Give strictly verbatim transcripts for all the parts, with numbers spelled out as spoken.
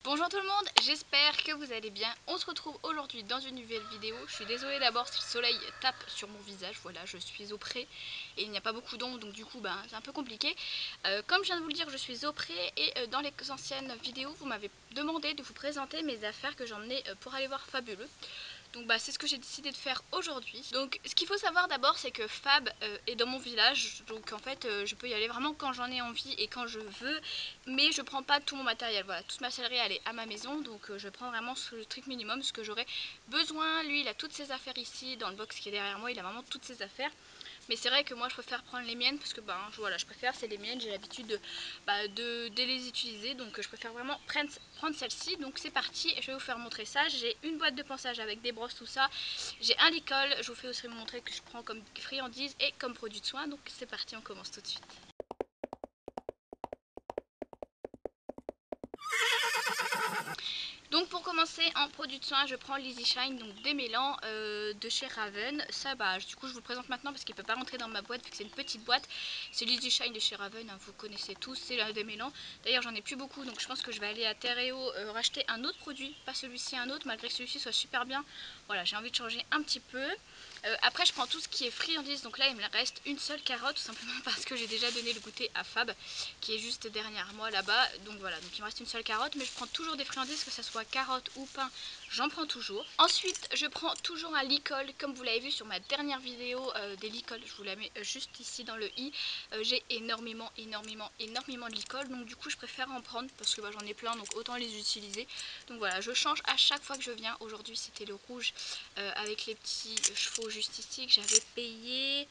Bonjour tout le monde, j'espère que vous allez bien. On se retrouve aujourd'hui dans une nouvelle vidéo. Je suis désolée d'abord si le soleil tape sur mon visage. Voilà, je suis au pré et il n'y a pas beaucoup d'ombre, donc du coup ben, c'est un peu compliqué. Euh, comme je viens de vous le dire, je suis au pré et euh, dans les anciennes vidéos, vous m'avez demandé de vous présenter mes affaires que j'emmenais euh, pour aller voir Fabuleux. Donc bah, c'est ce que j'ai décidé de faire aujourd'hui. Donc ce qu'il faut savoir d'abord, c'est que Fab euh, est dans mon village. Donc en fait euh, je peux y aller vraiment quand j'en ai envie et quand je veux. Mais je prends pas tout mon matériel. Voilà, toute ma sellerie elle est à ma maison. Donc euh, je prends vraiment ce strict minimum, ce que j'aurais besoin. Lui il a toutes ses affaires ici dans le box qui est derrière moi. Il a vraiment toutes ses affaires. Mais c'est vrai que moi je préfère prendre les miennes parce que ben voilà, je préfère, c'est les miennes, j'ai l'habitude de, bah, de, de les utiliser, donc je préfère vraiment prendre, prendre celle-ci. Donc c'est parti, je vais vous faire montrer ça. J'ai une boîte de ponçage avec des brosses, tout ça. J'ai un licol, je vous fais aussi montrer que je prends comme friandise et comme produit de soin. Donc c'est parti, on commence tout de suite. Donc pour commencer en produit de soin, je prends l'Easy Shine, donc démêlant euh, de chez Raven. Ça bah du coup je vous le présente maintenant parce qu'il ne peut pas rentrer dans ma boîte vu que c'est une petite boîte. C'est l'Easy Shine de chez Raven, hein, vous connaissez tous, c'est un démêlant. D'ailleurs j'en ai plus beaucoup, donc je pense que je vais aller à Terreo euh, racheter un autre produit, pas celui-ci, un autre, malgré que celui-ci soit super bien. Voilà, j'ai envie de changer un petit peu. Euh, après je prends tout ce qui est friandise, donc là il me reste une seule carotte, tout simplement parce que j'ai déjà donné le goûter à Fab, qui est juste derrière moi là-bas. Donc voilà, donc il me reste une seule carotte, mais je prends toujours des friandises, que ce soit carotte ou pain, j'en prends toujours. Ensuite je prends toujours un licol, comme vous l'avez vu sur ma dernière vidéo euh, des licols, je vous la mets juste ici dans le i. Euh, j'ai énormément, énormément, énormément de licol, donc du coup je préfère en prendre parce que bah, j'en ai plein, donc autant les utiliser. Donc voilà, je change à chaque fois que je viens. Aujourd'hui c'était le rouge euh, avec les petits chevaux juste ici que j'avais payé.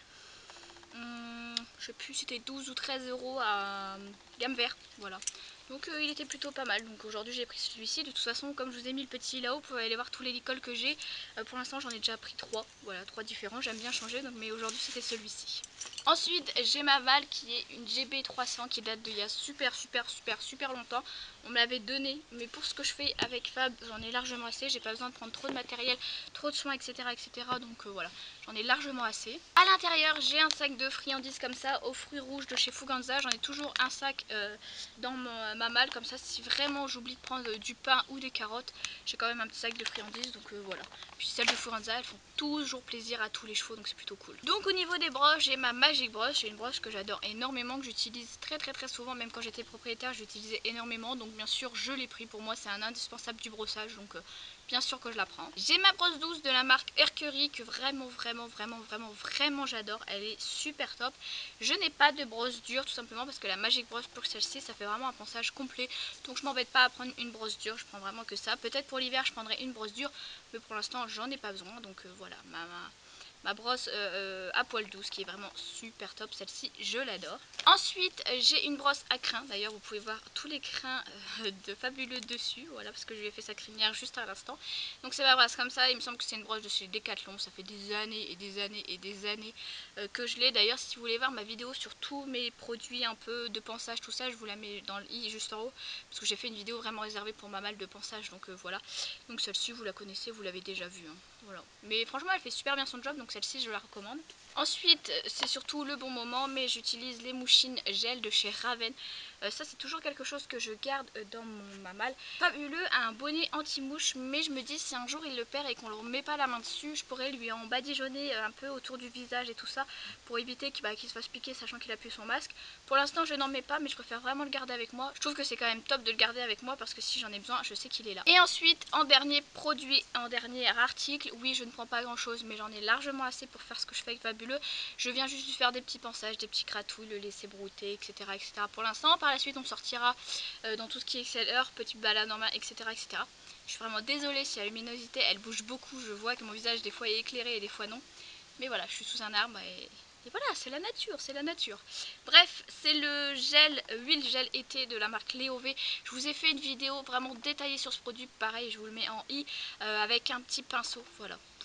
Hum, je sais plus, c'était douze ou treize euros à gamme vert, voilà. Donc euh, il était plutôt pas mal. Donc aujourd'hui j'ai pris celui-ci. De toute façon, comme je vous ai mis le petit là-haut, vous pouvez aller voir tous les licols que j'ai. Euh, pour l'instant j'en ai déjà pris trois. Voilà, trois différents. J'aime bien changer, donc, mais aujourd'hui c'était celui-ci. Ensuite j'ai ma Val qui est une G B trois cents qui date d'il y a super super super super longtemps. On me l'avait donné, mais pour ce que je fais avec Fab, j'en ai largement assez. J'ai pas besoin de prendre trop de matériel, trop de soins, etc. etc. Donc euh, voilà, j'en ai largement assez. À l'intérieur j'ai un sac de friandises comme ça, aux fruits rouges de chez Fuganza. J'en ai toujours un sac euh, dans mon, ma malle, comme ça si vraiment j'oublie de prendre euh, du pain ou des carottes, j'ai quand même un petit sac de friandises. Donc euh, voilà. Puis celles de Fuganza, elles font toujours plaisir à tous les chevaux, donc c'est plutôt cool. Donc au niveau des brosses, j'ai ma Magic Brush. C'est une brosse que j'adore énormément, que j'utilise très très très souvent. Même quand j'étais propriétaire, j'utilisais énormément. Donc bien sûr je l'ai pris, pour moi c'est un indispensable du brossage, donc euh, bien sûr que je la prends. J'ai ma brosse douce de la marque Hercury que vraiment vraiment vraiment vraiment vraiment j'adore. Elle est super top. Je n'ai pas de brosse dure, tout simplement parce que la Magic Brush pour celle-ci ça fait vraiment un ponçage complet. Donc je m'embête pas à prendre une brosse dure, je prends vraiment que ça. Peut-être pour l'hiver je prendrai une brosse dure, mais pour l'instant j'en ai pas besoin. Donc euh, voilà, ma, ma ma brosse euh, à poil douce qui est vraiment super top, celle-ci je l'adore. Ensuite j'ai une brosse à crins, d'ailleurs vous pouvez voir tous les crins euh, de Fabuleux dessus, voilà, parce que je lui ai fait sa crinière juste à l'instant. Donc c'est ma brosse comme ça, il me semble que c'est une brosse de chez Decathlon, ça fait des années et des années et des années euh, que je l'ai. D'ailleurs si vous voulez voir ma vidéo sur tous mes produits un peu de ponçage, tout ça, je vous la mets dans le i juste en haut, parce que j'ai fait une vidéo vraiment réservée pour ma malle de ponçage, donc euh, voilà. Donc celle-ci vous la connaissez, vous l'avez déjà vue, hein. Voilà. Mais franchement elle fait super bien son job, donc celle-ci je la recommande. Ensuite c'est surtout le bon moment, mais j'utilise les mouchines gel de chez Raven. Euh, ça c'est toujours quelque chose que je garde euh, dans mon, ma malle. Fabuleux a un bonnet anti-mouche, mais je me dis si un jour il le perd et qu'on ne remet pas la main dessus, je pourrais lui en badigeonner un peu autour du visage et tout ça, pour éviter qu'il bah, qu'il se fasse piquer, sachant qu'il a plus son masque. Pour l'instant je n'en mets pas, mais je préfère vraiment le garder avec moi. Je trouve que c'est quand même top de le garder avec moi, parce que si j'en ai besoin, je sais qu'il est là. Et ensuite en dernier produit, en dernier article, oui je ne prends pas grand chose, mais j'en ai largement assez pour faire ce que je fais avec Fabuleux. Je viens juste lui faire des petits ponçages, des petits cratouilles, le laisser brouter, etc, etc pour l'instant. Par la suite on sortira euh, dans tout ce qui est X L R, petite balade en main, etc, etc. Je suis vraiment désolée si la luminosité elle bouge beaucoup, je vois que mon visage des fois est éclairé et des fois non, mais voilà, je suis sous un arbre et, et voilà, c'est la nature, c'est la nature. Bref, c'est le gel, huile gel été de la marque Léo V. Je vous ai fait une vidéo vraiment détaillée sur ce produit, pareil je vous le mets en i, euh, avec un petit pinceau, voilà. Vous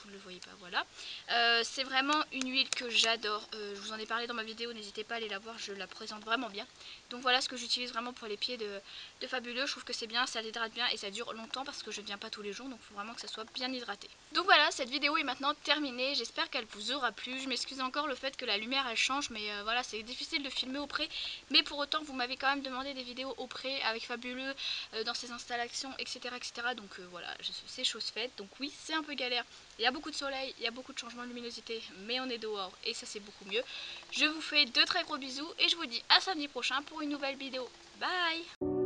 vous ne le voyez pas, voilà. Euh, c'est vraiment une huile que j'adore, euh, je vous en ai parlé dans ma vidéo, n'hésitez pas à aller la voir, je la présente vraiment bien. Donc voilà ce que j'utilise vraiment pour les pieds de, de Fabuleux, je trouve que c'est bien, ça l'hydrate bien et ça dure longtemps parce que je ne viens pas tous les jours, donc il faut vraiment que ça soit bien hydraté. Donc voilà, cette vidéo est maintenant terminée, j'espère qu'elle vous aura plu, je m'excuse encore le fait que la lumière elle change, mais euh, voilà, c'est difficile de filmer au pré, mais pour autant vous m'avez quand même demandé des vidéos au pré avec Fabuleux, euh, dans ses installations, etc, etc, donc euh, voilà, c'est chose faite. Donc oui, c'est un peu galère, il y a beaucoup de soleil, il y a beaucoup de changements de luminosité, mais on est dehors et ça c'est beaucoup mieux. Je vous fais de très gros bisous et je vous dis à samedi prochain pour une nouvelle vidéo. Bye!